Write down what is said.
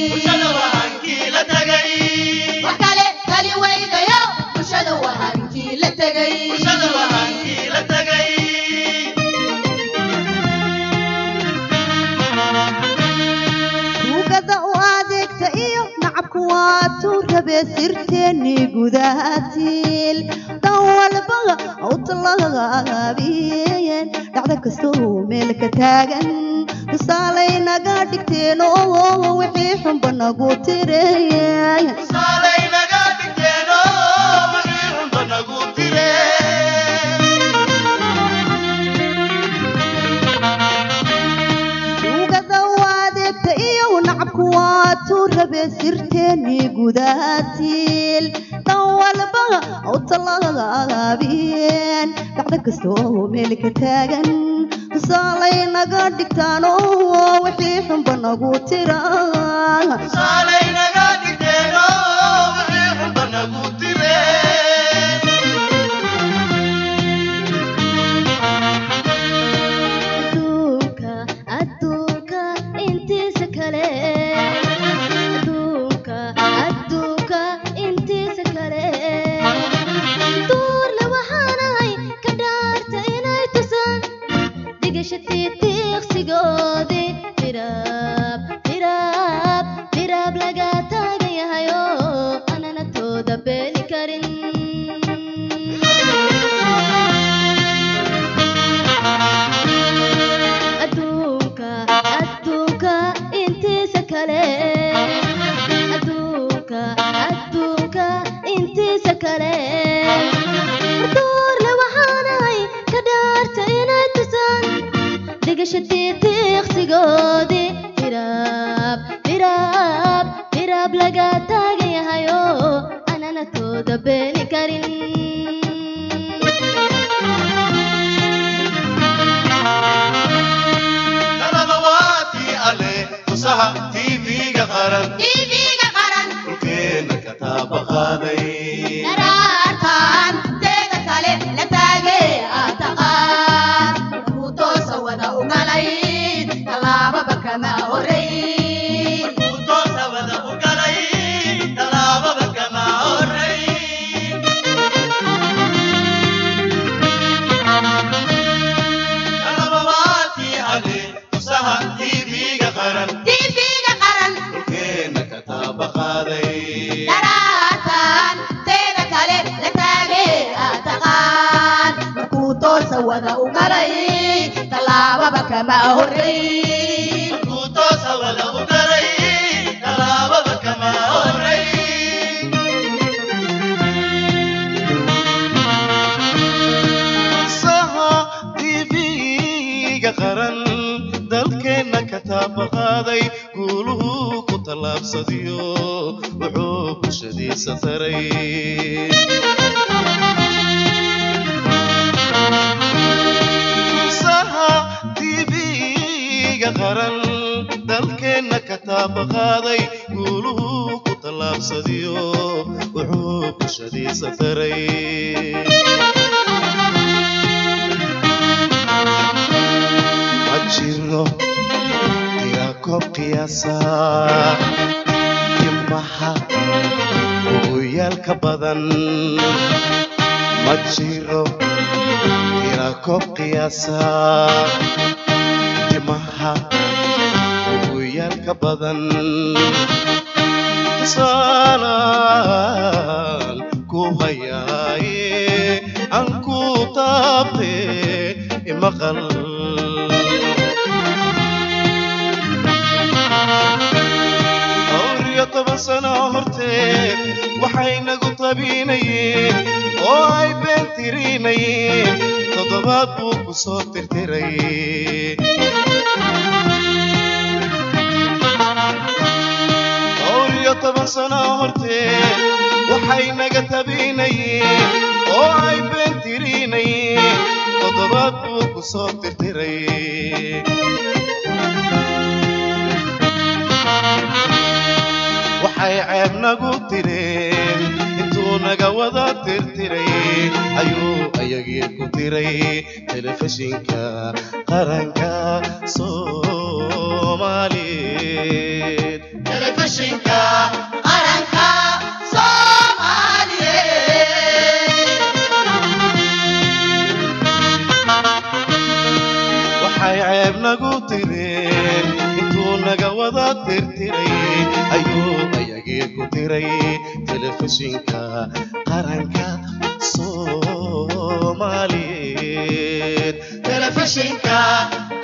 bulshada wahankii la tagay wax kale kali weydayo bulshada wahankii la tagay bulshada wahankii la tagay وقد وادك iyo nacabku waa tuurabe sirteeni gudahatil dawalba oo talagaabiyeen dhacdo kasto meel ka taagan tusaalaynaga dhigteen oo wixii xunba nagu tireen tusaalaynaga dhigteen oo wixii xunba nagu tireen وقد وادك iyo nacabku waa tuurabe sirteeni gudahatil dawalba oo talagaabiyeen dhacdo kasto meel ka taagan tusaalaynaga dhigtaan oo wixii xunba nagu tiraan tusaalaynaga dhigteen oo wixii xunba nagu tireen adduunka intiisa kale adduunka intiisa kale duurle waxaanahay ka dhaarta inay tusaan dhigashatii tiiqsigoodii hiraab laga taagan yahayo anana tooda beeli karin adduunka intiisa kale adduunka intiisa kale duurle waxaanahay ka dhaarta inay tusaan dhigashatii tiiqsigoodii hiraab laga taagan yahayo anana tooda beeli karin TV-ga qaran dhulkeena ka taabaqaaday daraartaan teeda kale la taagay ataqaan ku toosa wada ugalay talaababa kama horeyn ku toosa wada ugalay talaababa kama horeyn talababaadkii ale tusaha TV-ga qaran dhulkeena ka taabaqaaday daraartaan teeda kale la taagay ataqaan markuu toosa wada ugalay talaababa kama horeyn ku toosa wada ugalay talaababa kama horeyn tusaha TV-ga qaran dalkeena ka taabaqaaday guuluhu ku tallaabsadiyo wuxuu bulshadiisa taray tusaha TV-ga qaran dalkeena ka taabaqaaday guuluhu ku tallaabsadiyo wuxuu bulshadiisa taray jirno tira koob qiyaasa dimaha ugu yaalka badan ma jiro tira koob qiyaasa dimaha ugu yaalka badan tusaalaan ku hayaaye aan ku taabte imaqal toban sano horteed waxay nagu tabinayeen oo ay been tirinayeen toddobaad buu ku soo tirtiray toban sano horteed waxay naga tabinayeen oo ay been tirinayeen toddobaad buu ku soo tirtiray waxay ceeb nagu tireen intuu naga wada tirtiray ayuu ayagii ku tiray telefishinka qaranka Soomaaliyeed telefishinka qaranka Soomaaliyeed waxay ceeb nagu tireen intuu naga wada tirtiray ayuu ayagii ku tiray telefishinka qaranka Soomaaliyeed telefishinka